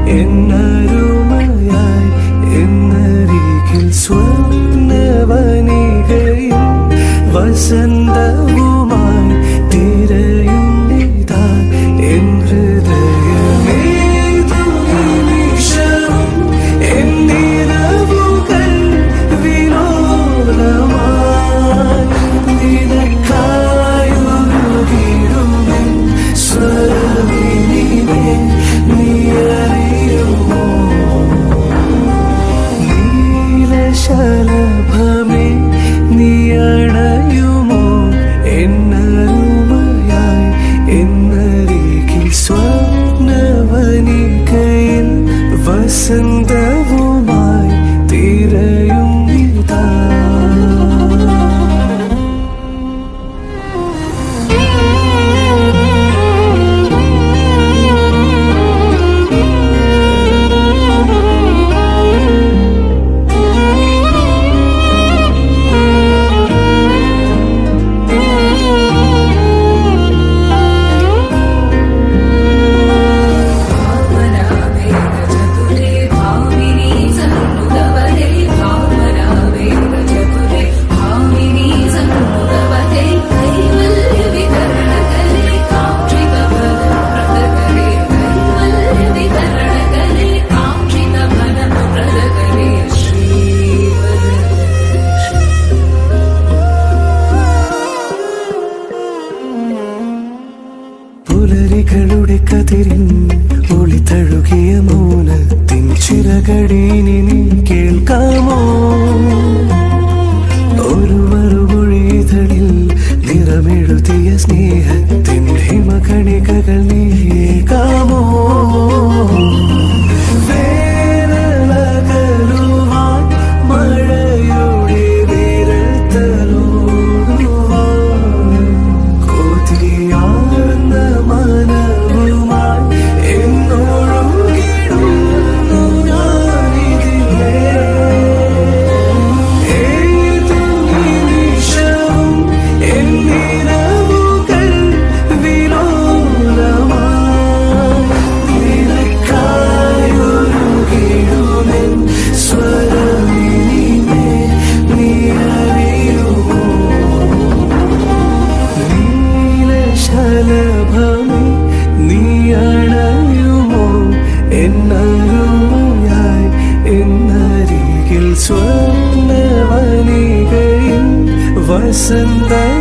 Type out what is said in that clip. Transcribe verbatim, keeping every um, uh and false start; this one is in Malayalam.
എന്നരുമയായി എന്നരികിൽ സ്വപ്നവനികയിൽ വസന്തവുമായി തിരയും നീതാ എൻ ഹൃദയമേതു നിമിഷവും എന്നിരവുകൾ വിലോലമായി നിനക്കായൊരുകിടുമെൻ സ്വരമിനിമേ നീ അറിയുമോ നീലശലഭമേ നീ അണയുമോ എന്നരുമയായി എന്നരികിൽ സ്വപ്നവനികയിൽ വസന്തവുമായി തിരയും നീതാ പുലരികളുടെ കതിരിൻ ഒളി തഴുകിയ മൗനത്തിൻ ചിറകടീനി നീ കേൾക്കാമോ ഒരു മറുമൊഴിതളിൽ നിറമെഴുതിയ സ്നേഹത്തിൻ ഹിമകണികകൾ നീ കേൾക്കാമോ വേനലകലുവാൻ മഴയുടെ വിരൽ തലോടുവാൻ കൊതിയാർന്ന മനവുമായി എന്നൊഴുകിടുന്നു ഞാനിതിലേ ഏതു നിമിഷവും എന്നിരവുകൾ വിലോലമായി നിനക്കായൊരുകിടുമെൻ സ്വരമിനിമേ നീ അറിയുമോ നീലശലഭമേ നീ അണയുമോ എന്നരുമയായി എന്നരികിൽ സ്വപ്നവനികയിൽ വസന്ത